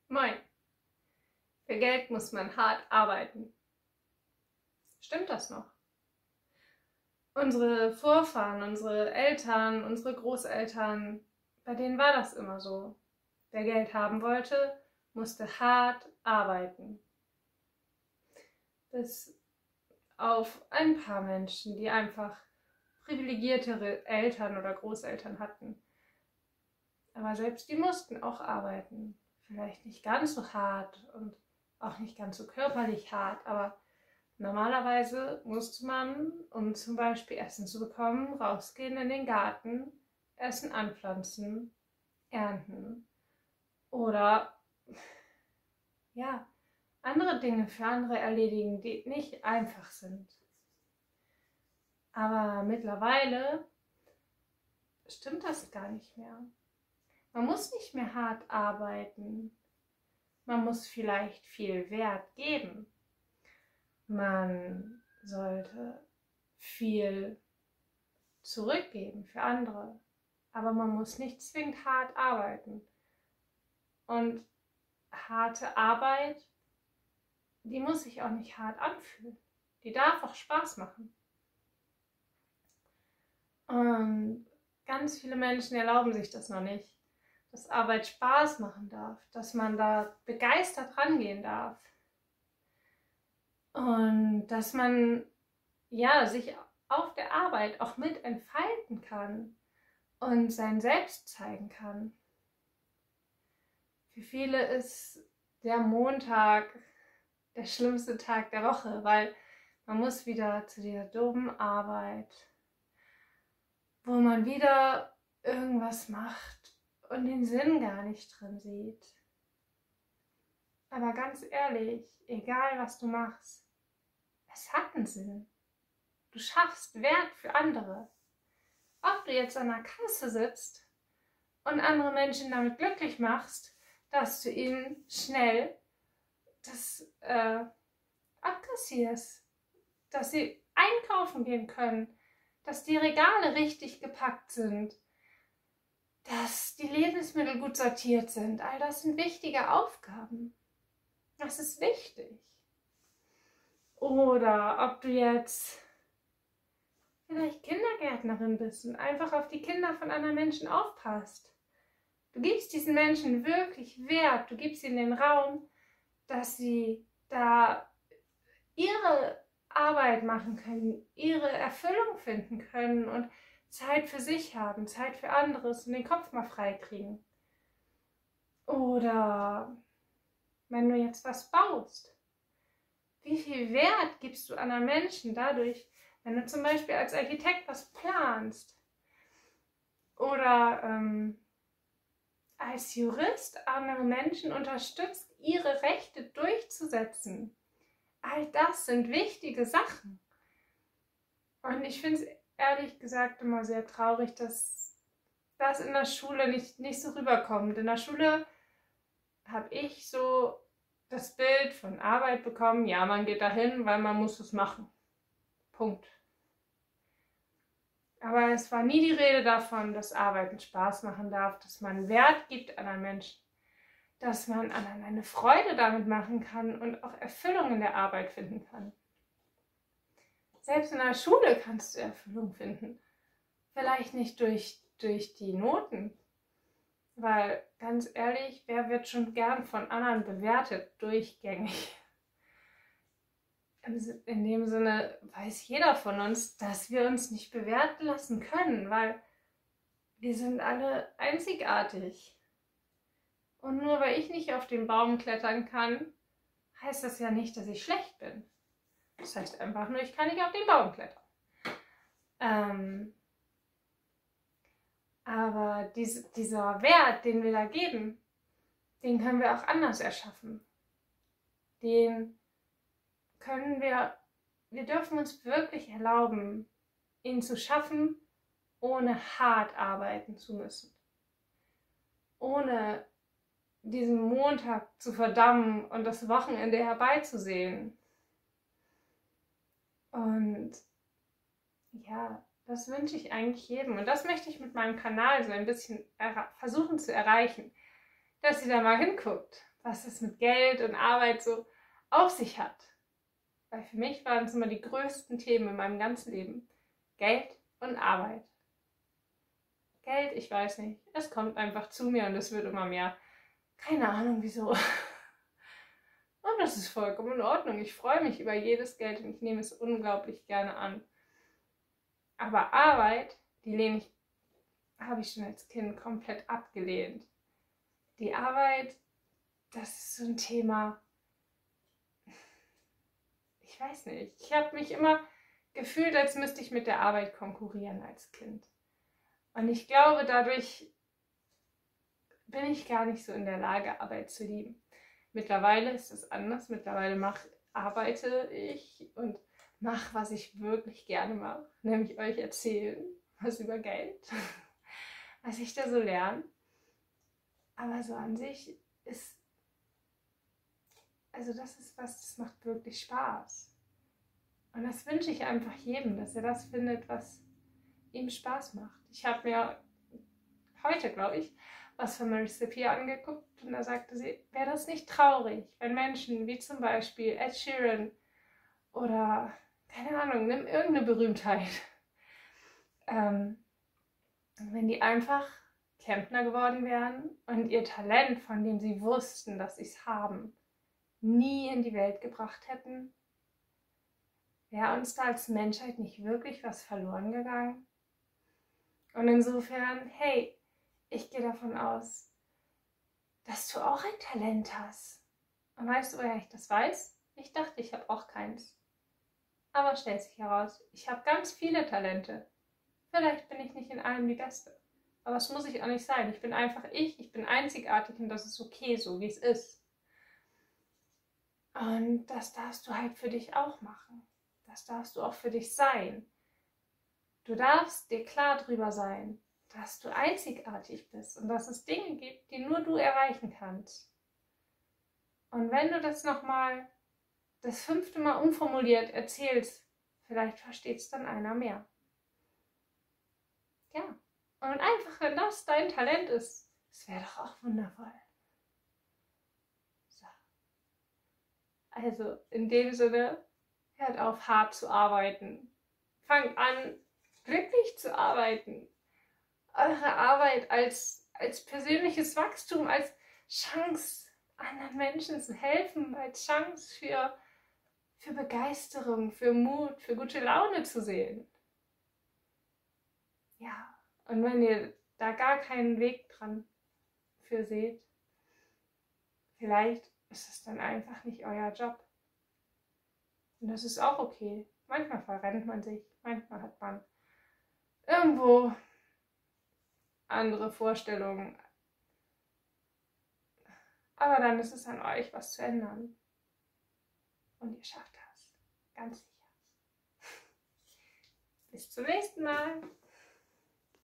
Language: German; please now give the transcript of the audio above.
Moin. Für Geld muss man hart arbeiten. Stimmt das noch? Unsere Vorfahren, unsere Eltern, unsere Großeltern, bei denen war das immer so. Wer Geld haben wollte, musste hart arbeiten. Bis auf ein paar Menschen, die einfach privilegiertere Eltern oder Großeltern hatten. Aber selbst die mussten auch arbeiten. Vielleicht nicht ganz so hart und auch nicht ganz so körperlich hart, aber normalerweise musste man, um zum Beispiel Essen zu bekommen, rausgehen in den Garten, Essen anpflanzen, ernten oder ja, andere Dinge für andere erledigen, die nicht einfach sind. Aber mittlerweile stimmt das gar nicht mehr. Man muss nicht mehr hart arbeiten. Man muss vielleicht viel Wert geben. Man sollte viel zurückgeben für andere. Aber man muss nicht zwingend hart arbeiten. Und harte Arbeit, die muss sich auch nicht hart anfühlen. Die darf auch Spaß machen. Und ganz viele Menschen erlauben sich das noch nicht, dass Arbeit Spaß machen darf, dass man da begeistert rangehen darf. Und dass man sich auf der Arbeit auch mit entfalten kann und sein Selbst zeigen kann. Für viele ist der Montag der schlimmste Tag der Woche, weil man muss wieder zu dieser doofen Arbeit, wo man wieder irgendwas macht und den Sinn gar nicht drin sieht. Aber ganz ehrlich, egal was du machst, es hat einen Sinn. Du schaffst Wert für andere. Ob du jetzt an der Kasse sitzt und andere Menschen damit glücklich machst, dass du ihnen schnell das abkassierst, dass sie einkaufen gehen können, dass die Regale richtig gepackt sind, dass die Lebensmittel gut sortiert sind. All das sind wichtige Aufgaben. Das ist wichtig. Oder ob du jetzt vielleicht Kindergärtnerin bist und einfach auf die Kinder von anderen Menschen aufpasst. Du gibst diesen Menschen wirklich Wert. Du gibst ihnen den Raum, dass sie da ihre Arbeit machen können, ihre Erfüllung finden können und Zeit für sich haben, Zeit für anderes und den Kopf mal frei kriegen. Oder wenn du jetzt was baust, wie viel Wert gibst du anderen Menschen dadurch, wenn du zum Beispiel als Architekt was planst oder als Jurist andere Menschen unterstützt, ihre Rechte durchzusetzen. All das sind wichtige Sachen. Und ich finde es ehrlich gesagt immer sehr traurig, dass das in der Schule nicht so rüberkommt. In der Schule habe ich so das Bild von Arbeit bekommen, ja, man geht dahin, weil man muss es machen. Punkt. Aber es war nie die Rede davon, dass Arbeiten Spaß machen darf, dass man Wert gibt an einen Menschen, dass man anderen eine Freude damit machen kann und auch Erfüllung in der Arbeit finden kann. Selbst in der Schule kannst du Erfüllung finden. Vielleicht nicht durch die Noten, weil ganz ehrlich, wer wird schon gern von anderen bewertet, durchgängig? In dem Sinne weiß jeder von uns, dass wir uns nicht bewerten lassen können, weil wir sind alle einzigartig. Und nur weil ich nicht auf den Baum klettern kann, heißt das ja nicht, dass ich schlecht bin. Das heißt einfach nur, ich kann nicht auf den Baum klettern. Aber dieser Wert, den wir da geben, den können wir auch anders erschaffen. Wir dürfen uns wirklich erlauben, ihn zu schaffen, ohne hart arbeiten zu müssen. Ohne diesen Montag zu verdammen und das Wochenende herbeizusehen. Und ja, das wünsche ich eigentlich jedem. Und das möchte ich mit meinem Kanal so ein bisschen versuchen zu erreichen. Dass ihr da mal hinguckt, was es mit Geld und Arbeit so auf sich hat. Weil für mich waren es immer die größten Themen in meinem ganzen Leben. Geld und Arbeit. Geld, ich weiß nicht. Es kommt einfach zu mir und es wird immer mehr. Keine Ahnung wieso. Und das ist vollkommen in Ordnung. Ich freue mich über jedes Geld und ich nehme es unglaublich gerne an. Aber Arbeit, habe ich schon als Kind komplett abgelehnt. Die Arbeit, das ist so ein Thema, ich weiß nicht. Ich habe mich immer gefühlt, als müsste ich mit der Arbeit konkurrieren als Kind. Und ich glaube, dadurch bin ich gar nicht so in der Lage, Arbeit zu lieben. Mittlerweile ist es anders. Mittlerweile arbeite ich und mache, was ich wirklich gerne mache. Nämlich euch erzählen, was über Geld, was ich da so lerne. Aber so an sich ist, also das ist was, das macht wirklich Spaß. Und das wünsche ich einfach jedem, dass er das findet, was ihm Spaß macht. Ich habe mir heute, glaube ich, was von Marissa Peer angeguckt und da sagte sie, wäre das nicht traurig, wenn Menschen wie zum Beispiel Ed Sheeran oder, keine Ahnung, nimm irgendeine Berühmtheit, wenn die einfach Klempner geworden wären und ihr Talent, von dem sie wussten, dass sie es haben, nie in die Welt gebracht hätten, wäre uns da als Menschheit nicht wirklich was verloren gegangen? Und insofern, hey, ich gehe davon aus, dass du auch ein Talent hast. Und weißt du, woher ich das weiß? Ich dachte, ich habe auch keins. Aber stellt sich heraus, ich habe ganz viele Talente. Vielleicht bin ich nicht in allem die Beste. Aber das muss ich auch nicht sein. Ich bin einfach ich bin einzigartig und das ist okay, so wie es ist. Und das darfst du halt für dich auch machen. Das darfst du auch für dich sein. Du darfst dir klar drüber sein, dass du einzigartig bist und dass es Dinge gibt, die nur du erreichen kannst. Und wenn du das nochmal das 5. Mal umformuliert erzählst, vielleicht versteht es dann einer mehr. Ja, und einfach, wenn das dein Talent ist, das wäre doch auch wundervoll. So. Also in dem Sinne, hört auf, hart zu arbeiten. Fangt an, glücklich zu arbeiten. Eure Arbeit als persönliches Wachstum, als Chance, anderen Menschen zu helfen, als Chance für Begeisterung, für Mut, für gute Laune zu sehen. Ja, und wenn ihr da gar keinen Weg dran für seht, vielleicht ist es dann einfach nicht euer Job. Und das ist auch okay. Manchmal verrennt man sich, manchmal hat man irgendwo andere Vorstellungen. Aber dann ist es an euch, was zu ändern. Und ihr schafft das. Ganz sicher. Bis zum nächsten Mal.